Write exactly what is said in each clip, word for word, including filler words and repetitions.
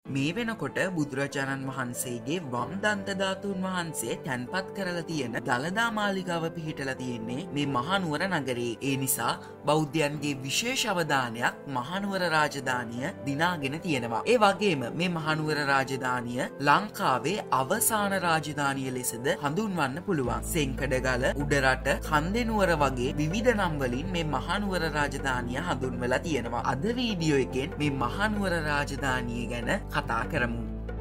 මේ වෙනකොට බුදුරජාණන් වහන්සේගේ වම් දන්ත ධාතුන් වහන්සේ තැන්පත් කරලා තියෙන දළදා මාලිගාව පිහිටලා තියෙන්නේ මේ මහනුවර නගරේ. ඒ නිසා බෞද්ධයන්ගේ විශේෂ අවධානයක් මහනුවර රාජධානිය දිනාගෙන තියෙනවා. ඒ වගේම මේ මහනුවර රාජධානිය ලංකාවේ අවසාන රාජධානිය ලෙසද හඳුන්වන්න පුළුවන්. සෙන්කඩගල, උඩරට, කන්දෙනුවර වගේ විවිධ නම් වලින් මේ මහනුවර රාජධානිය හඳුන්වලා තියෙනවා. අද වීඩියෝ එකෙන් මේ මහනුවර රාජධානිය ගැන කතා කරමු.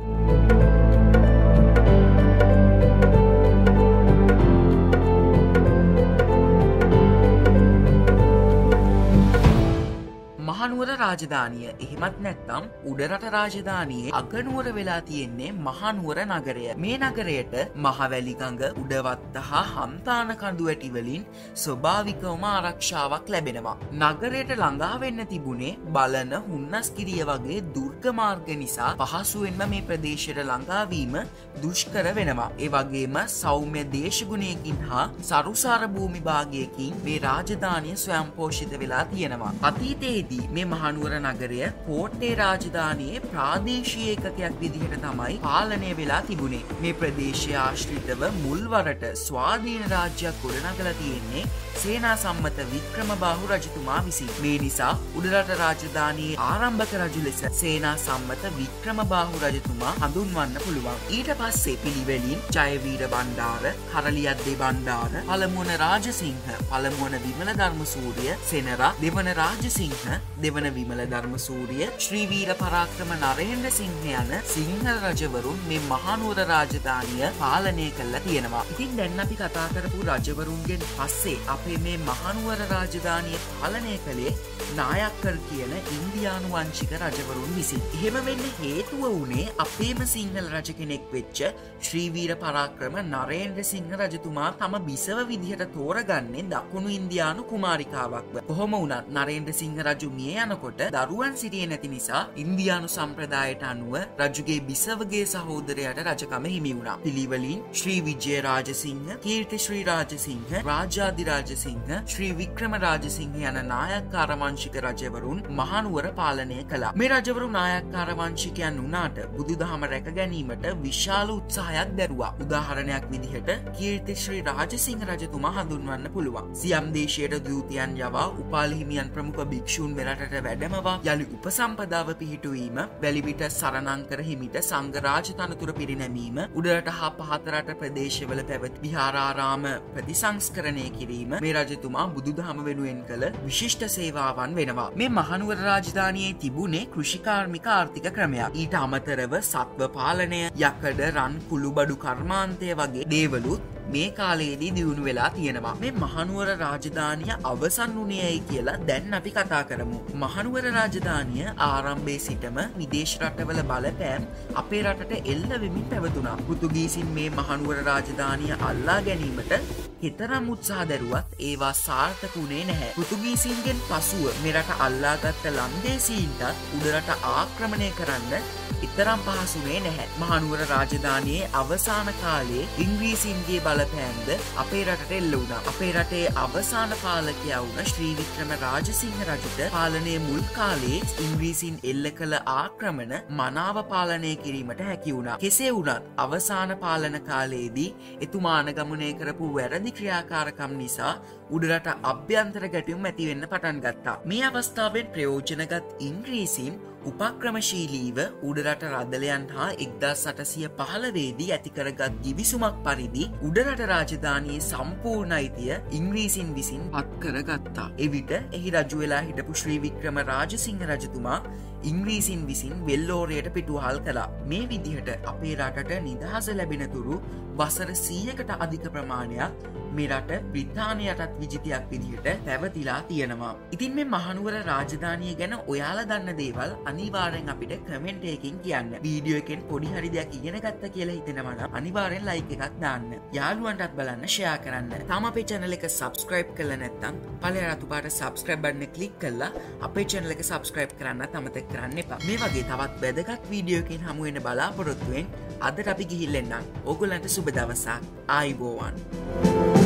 මහනුවර රාජධානිය එහෙමත් නැත්නම් උඩරට රාජධානියේ අගනුවර වෙලා තියෙන්නේ මහනුවර නගරය. මේ නගරයට මහවැලි ගඟ, උඩවත්ත හා හම්තාන කඳු ඇටි වලින් ස්වභාවිකවම ආරක්ෂාවක් ලැබෙනවා. නගරයට ළඟා වෙන්න තිබුණේ බලන හුන්නස්ගිරිය වගේ දුර්ග මාර්ග නිසා පහසුවෙන්ම මේ ප්‍රදේශයට ළඟා වීම දුෂ්කර වෙනවා. ඒ වගේම සෞම්‍ය දේශගුණයකින් හා සරුසාර භූමි භාගයකින් මේ රාජධානිය ස්වයංපෝෂිත වෙලා තියෙනවා. අතීතයේදී මේ මහනුවර නගරය කෝට්ටේ රාජධානියේ ප්‍රාදේශීය ඒකකයක් විදිහට තමයි පාලනය වෙලා තිබුණේ. මේ ප්‍රදේශය ආශ්‍රිතව මුල්වරට ස්වාධීන රාජ්‍යයක් ගොඩනගලා තියෙන්නේ සේනා සම්මත වික්‍රමබාහු රජතුමා විසින්. මේ නිසා උඩරට රාජධානියේ ආරම්භක රජු ලෙස සේනා සම්මත වික්‍රමබාහු රජතුමා හඳුන්වන්න පුළුවන්. ඊට පස්සේ පිළිවෙලින් ජයවීර බණ්ඩාර, කරලියද්දේ බණ්ඩාර, පළමුවන රාජසිංහ, පළමුවන විමල ධර්මසූරිය, සෙනරා, දෙවන රාජසිංහ, දෙවන විමල ධර්මසූරිය, ශ්‍රී වීර පරාක්‍රම නරේන්ද්‍ර සිංහ යන සිංහල රජවරුන් මේ මහනුවර රාජධානිය පාලනය කළා තියෙනවා. ඉතින් දැන් අපි කතා කරපු රජවරුන්ගෙන් පස්සේ අපේ මේ මහනුවර රාජධානිය පාලනය කළේ නායක්කර් කියන ඉන්දියානු වංශික රජවරුන් විසින්. එහෙම වෙන්න හේතුව වුණේ අපේම සිංහල රජ කෙනෙක් වෙච්ච ශ්‍රී වීර පරාක්‍රම නරේන්ද්‍ර සිංහ රජතුමා තම බිසව විදිහට තෝරගන්නේ දකුණු ඉන්දියානු කුමාරිකාවක්ව. කොහොම වුණත් නරේන්ද්‍ර සිංහ රජු මිය යනකොට දරුවන් සිටියේ නැති නිසා ඉන්දියානු සම්ප්‍රදායට අනුව රජුගේ බිසවගේ සහෝදරයාට රජකම හිමි වුණා. පිළිවෙලින් ශ්‍රී විජය රාජසිංහ, කීර්ති ශ්‍රී රාජසිංහ, රාජාදි රාජසිංහ, ශ්‍රී වික්‍රම රාජසිංහ යන නායක්කාර වංශික රජවරුන් මහනුවර පාලනය කළා. මේ රජවරු නායක්කාර වංශිකයන් වුණාට බුදුදහම රැක ගැනීමට විශාල උත්සාහයක් දැරුවා. උදාහරණයක් විදිහට කීර්ති ශ්‍රී රාජසිංහ රජතුමා හඳුන්වන්න පුළුවන්. සියම් දේශයට දූතයන් යවා උපාලි හිමියන් ප්‍රමුඛ භික්ෂූන් මෙරටට වැඩමවා යලි උපසම්පදාව පිහිටුවීම, වැලිවිට සරණංකර හිමිට සංඝ රාජ තනතුර පිරිනැමීම, උඩරට හා පහතරට ප්‍රදේශවල පැවති විහාරාරාම ප්‍රතිසංස්කරණය කිරීම මේ රජතුමා බුදුදහම වෙනුවෙන් කළ විශිෂ්ට සේවාවන් වෙනවා. මේ මහනුවර රාජධානියේ තිබුණේ කෘෂිකාර්මික ආර්ථික ක්‍රමයක්. ඊට අමතරව සත්ව පාලනය, යකඩ, රන්, කුළුබඩු කර්මාන්තය වගේ දේවලුත් මේ කාලයේදී දියුණු වෙලා තියෙනවා. මේ මහනුවර රාජධානිය අවසන් වුණේයි කියලා දැන් අපි කතා කරමු. මහනුවර රාජධානිය ආරම්භයේ සිටම විදේශ රටවල බලපෑම් අපේ රටට එල්ල වෙමින් පැවතුණා. පෘතුගීසින් මේ මහනුවර රාජධානිය අල්ලා ගැනීමට හිතරම් උත්සාහ දැරුවත් ඒවා සාර්ථක වුණේ නැහැ. පෘතුගීසින්ගෙන් පසුව මෙරට අල්ලාගත්ත ලන්දේසීන්ටත් උඩරට ආක්‍රමණය කරන්න ඉතරම් පහසුනේ නැහැ. මහනුවර රාජධානියේ අවසාන කාලයේ ඉංග්‍රීසීන්ගේ බලපෑම්ද අපේ රටට එල්ල වුණා. අපේ රටේ අවසාන පාලකයා වුණ ශ්‍රී වික්‍රම රාජසිංහ රජුට පාලනයේ මුල් කාලයේ ඉංග්‍රීසීන් එල්ල කළ ආක්‍රමණ මනාව පාලනය කිරීමට හැකි වුණා. කෙසේ වුණත් අවසාන පාලන කාලයේදී එතුමා අනුගමනය කරපු වැරදි ක්‍රියාකාරකම් නිසා උඩරට අභ්‍යන්තර ගැටුම් ඇති වෙන්න පටන් ගත්තා. මේ අවස්ථාවෙන් ප්‍රයෝජනගත් ඉංග්‍රීසීන් උපක්‍රමශීලීව උඩරට රදලයන් හා එක්දාස් අටසිය පහළවේදී ඇතිකරගත් ගිවිසුමක් පරිදි උඩරට රාජධානියේ සම්පූර්ණ අයිතිය ඉංග්‍රීසින් විසින් පත්කර ගත්තා. එවිට එහි රජු වෙලා හිටපු ශ්‍රී වික්‍රම රාජසිංහ රජතුමා ඉංග්‍රීසින් විසින් වෙල්ලෝරයට පිටුවහල් කළා. මේ විදිහට අපේ රටට නිදහස ලැබෙන තුරු වසර සීයකට අධික ප්‍රමාණයක් මේ රට බ්‍රිතාන්‍යයටත් විජිතයක් විදිහට පැවතිලා තියෙනවා. ඉතින් මේ මහනුවර රාජධානිය ගැන ඔයාලා දන්න දේවල් අනිවාර්යෙන් අපිට කමෙන්ට් එකකින් කියන්න. වීඩියෝ එකෙන් පොඩි හරි දෙයක් ඉගෙන ගත්තා කියලා හිතෙනවා නම් අනිවාර්යෙන් ලයික් එකක් දාන්න. යාළුවන්ටත් බලන්න ෂෙයා කරන්න. තාම අපේ channel එක subscribe කරලා නැත්නම් පළල රතු පාට subscribe button එක click කරලා අපේ channel එක subscribe කරන්නත් අමතක කරන්න එපා. මේ වගේ තවත් වැදගත් වීඩියෝ එකකින් හමු වෙන්න බලාපොරොත්තු වෙන්න අදට අපි ගිහින් එන්නම්. ඕගොල්ලන්ට සුබ දවසක්. ආයුබෝවන්.